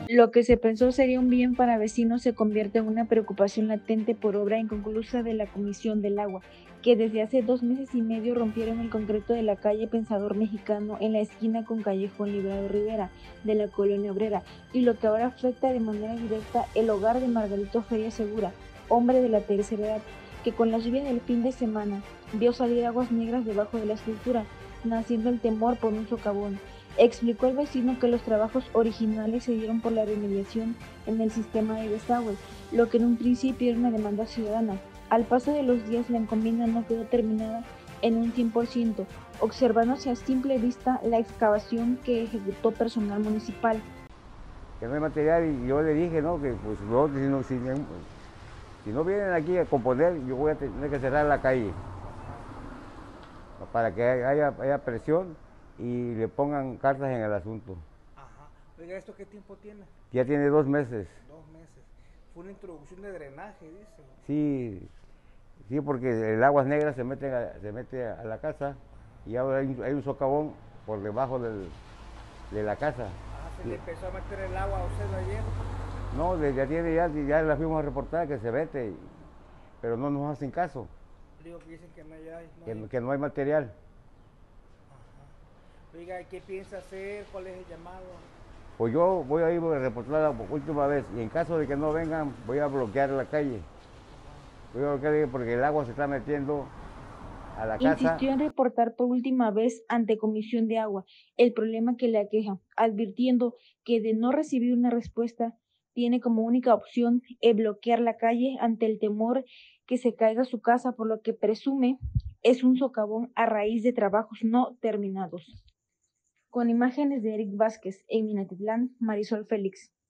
Lo que se pensó sería un bien para vecinos se convierte en una preocupación latente por obra inconclusa de la Comisión del Agua, que desde hace 2 meses y medio rompieron el concreto de la calle Pensador Mexicano en la esquina con Callejón Librado Rivera de la Colonia Obrera, y lo que ahora afecta de manera directa el hogar de Margarito Feria Segura, hombre de la tercera edad, que con la lluvia del fin de semana vio salir aguas negras debajo de la estructura, naciendo el temor por un socavón. Explicó el vecino que los trabajos originales se dieron por la remediación en el sistema de desagüe, lo que en un principio era una demanda ciudadana. Al paso de los días la encomienda no quedó terminada en un 100%, observándose a simple vista la excavación que ejecutó personal municipal. Que no hay material y yo le dije, ¿no? Que pues no, si no vienen aquí a componer, yo voy a tener que cerrar la calle para que haya presión y le pongan cartas en el asunto. Ajá. Oiga, ¿esto qué tiempo tiene? Ya tiene 2 meses. 2 meses. Fue una introducción de drenaje, dice. Sí, sí, porque el agua negra se mete a la casa y ahora hay un socavón por debajo de la casa. Ah, se Y- le empezó a meter el agua a usted ayer. no, ya la fuimos a reportar que se vete, pero no nos hacen caso, Digo que dicen que no hay, no hay. que no hay material. Ajá. Oiga, ¿y qué piensa hacer? ¿Cuál es el llamado? Pues yo voy a ir a reportar la última vez y en caso de que no vengan voy a bloquear la calle. Voy a bloquear la calle porque el agua se está metiendo a la casa. Insistió en reportar por última vez ante Comisión de Agua el problema que le aqueja, advirtiendo que de no recibir una respuesta, tiene como única opción el bloquear la calle ante el temor que se caiga su casa, por lo que presume es un socavón a raíz de trabajos no terminados. Con imágenes de Eric Vázquez en Minatitlán, Marisol Félix.